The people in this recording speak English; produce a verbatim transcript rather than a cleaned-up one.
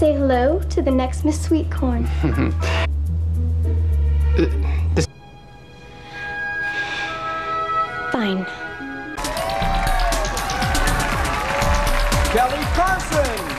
say hello to the next Miss Sweetcorn. uh, this... Fine. Kelly Carson.